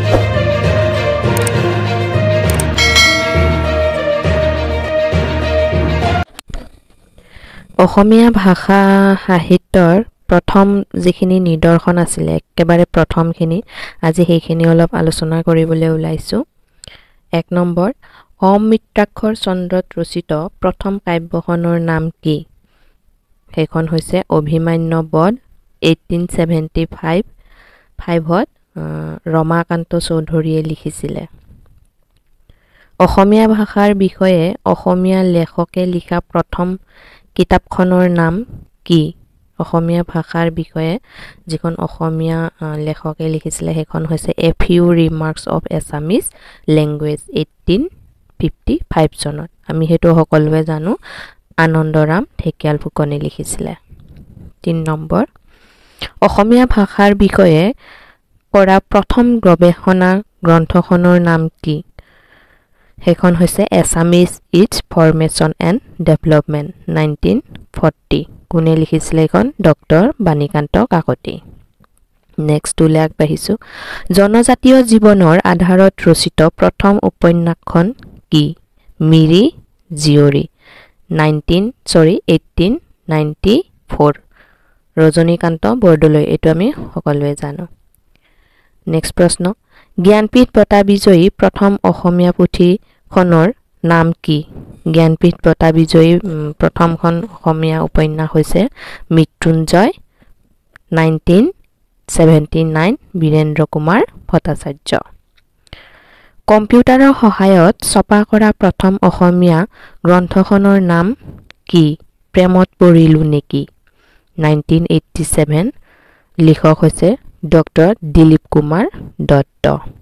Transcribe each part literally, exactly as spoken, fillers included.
অসমীয়া ভাষা সাহিত্যৰ প্ৰথম যিখিনি নিদৰ্শন আছিল একেবাৰে প্ৰথমখিনি আজি সেইখিনি অলপ আলোচনা কৰিবলৈ ওলাইছো এক নম্বৰ অমৃতাক্ষৰ চন্দ্ৰত ৰচিত প্ৰথম কাব্যখনৰ নাম কি সেইখন হৈছে অভিমান্য বধ eighteen seventy-five ফাইভত ৰমাকান্ত চৌধুৰীয়ে লিখিছিলে অসমীয়া ভাষাৰ বিষয়ে অসমীয়া লেখকে লিখা প্ৰথম কিতাপখনৰ নাম কি অসমীয়া ভাষাৰ বিষয়ে যিখন অসমীয়া লেখকে লিখিছিলে সেইখন হৈছে A Few Remarks of Assamese Language eighteen fifty-five চনত আমি হেতু সকলোৱে জানো আনন্দৰাম ঢেকিয়াল ফুকনে লিখিছিলে তিন নম্বৰ অসমীয়া ভাষাৰ বিষয়ে কৰা প্ৰথম গৱেষণা গ্ৰন্থখনৰ নাম কি সেইখন হৈছে Assamese Its Formation and Development nineteen forty কোনে লিখিছিলে এখন ডক্টৰ বাণীকান্ত কাকতি নেক্সট তুলে আগবাঢ়িছো জনজাতীয় জীৱনৰ আধাৰত ৰচিত প্ৰথম উপন্যাসখন কি মিৰি জিয়ৰী nineteen sorry eighteen ninety-four Rajanikanta Bordoloi এটো আমি সকলোৱে জানো নেক্সট প্ৰশ্ন জ্ঞানপীঠ বঁটা বিজয়ী প্ৰথম অসমীয়া পুথি খনৰ নাম কি জ্ঞানপীঠ বঁটা বিজয়ী প্ৰথমখন অসমীয়া উপন্যাস হৈছে মৃত্যুঞ্জয় nineteen seventy-nine বীৰেন্দ্ৰ কুমাৰ ভট্টাচাৰ্য কম্পিউটাৰৰ সহায়ত ছপা কৰা প্ৰথম অসমীয়া গ্ৰন্থখনৰ নাম কি প্ৰেমত পৰিলু নেকি nineteen eighty-seven লিখক হৈছে ডক্টৰ দিলীপ কুমাৰ দত্ত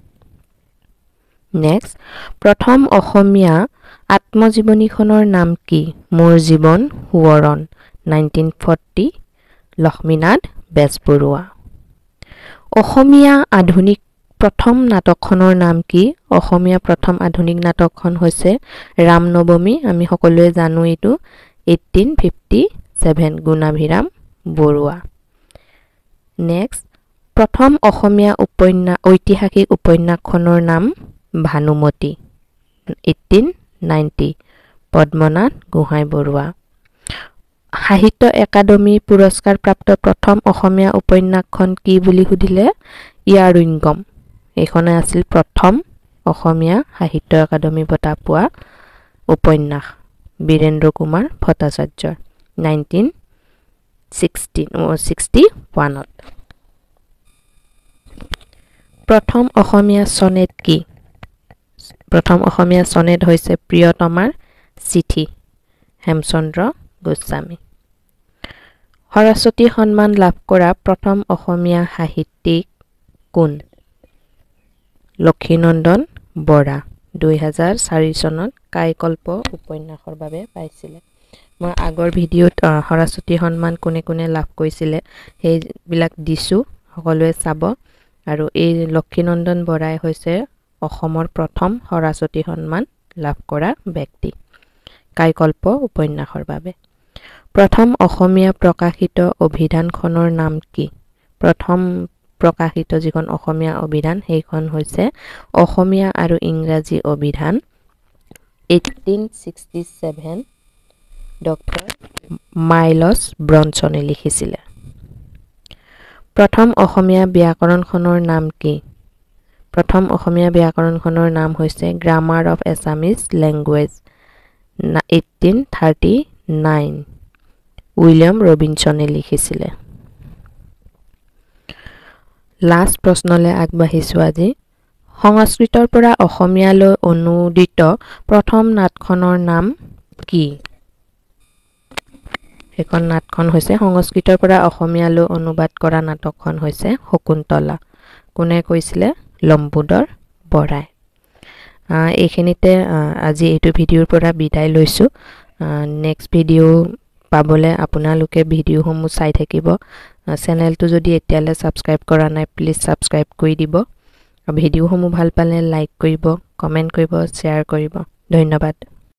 নেক্সট প্ৰথম অসমীয়া আত্মজীৱনীখনৰ নাম কি মোৰ জীৱন সোৱৰণ nineteen forty লক্ষ্মীনাথ বেজবৰুৱা অসমীয়া আধুনিক প্ৰথম নাটকখনৰ নাম কি অসমীয়া প্ৰথম আধুনিক নাটকখন হৈছে ৰামনৱমী আমি সকলোৱে জানো এটো eighteen fifty-seven Gunabhiram Barua next প্ৰথম অসমীয়া উপন্যাস ঐতিহাসিক উপন্যাসখনৰ নাম ভানুমতি eighteen ninety পদ্মনাথ গোহাঁই বৰুৱা সাহিত্য একাডেমী পুৰস্কাৰ প্ৰাপ্ত প্ৰথম অসমীয়া উপন্যাসখন কি বুলি সুধিলে ইয়াৰুইংগম এইখনে আছিল প্ৰথম অসমীয়া সাহিত্য একাডেমী বঁটা পোৱা উপন্যাস বীৰেন্দ্ৰ কুমাৰ ভট্টাচাৰ্য nineteen sixty-one ত প্ৰথম অসমীয়া সনেট কি প্ৰথম অসমীয়া সনেট হৈছে প্ৰিয়তমাৰ চিঠি হেমচন্দ্ৰ গোস্বামী সৰস্বতী সন্মান লাভ কৰা প্ৰথম অসমীয়া সাহিত্যিক কোন Lakshminandan Bora two thousand four চনত কাইকল্প উপন্যাসৰ বাবে পাইছিলে মই আগৰ ভিডিওত সৰস্বতী সন্মান কোনে কোনে লাভ কৰিছিলে সেই বিলাক দিছো সকলোৱে চাব আৰু এই লক্ষীনন্দন বৰাই হৈছে অসমৰ প্ৰথম সৰস্বতী সন্মান লাভ কৰা ব্যক্তি কাইকল্প উপন্যাসৰ বাবে প্ৰথম অসমীয়া প্ৰকাশিত অভিধানখনৰ নাম কি প্ৰথম প্ৰকাশিত যিখন অসমীয়া অভিধান সেইখন হৈছে অসমীয়া আৰু ইংৰাজী অভিধান eighteen sixty-seven ডক্টৰ মাইলছ ব্ৰনছনে লিখিছিলে প্ৰথম অসমীয়া ব্যাকৰণখনৰ নাম কি প্ৰথম অসমীয়া ব্যাকৰণখনৰ নাম হৈছে grammar of Assamese language eighteen thirty-nine William ৰবিনসনে লিখিছিলে লাষ্ট প্ৰশ্নলে আগবাঢ়িছো আজি সংস্কৃতৰ পৰা অসমীয়ালৈ অনুদিত প্ৰথম নাটখনৰ নাম কি এখন নাটখন হৈছে সংস্কৃতৰ পৰা অসমীয়ালৈ অনুবাদ কৰা নাটকখন হৈছে শকুন্তলা কোনে কৈছিলে লম্বোদৰ বৰাই এইখিনিতে আজি এইটো ভিডিওৰ পৰা বিদায় লৈছো নেক্সট ভিডিও পাবলে আপোনালোকে ভিডিওসমূহ চাই থাকিব চেনেলটো যদি এতিয়ালে সাবস্ক্ৰাইব কৰা নাই প্লিজ সাবস্ক্ৰাইব কৰি দিব ভিডিওসমূহ ভাল পালে লাইক কৰিব কমেন্ট কৰিব শেয়াৰ কৰিব ধন্যবাদ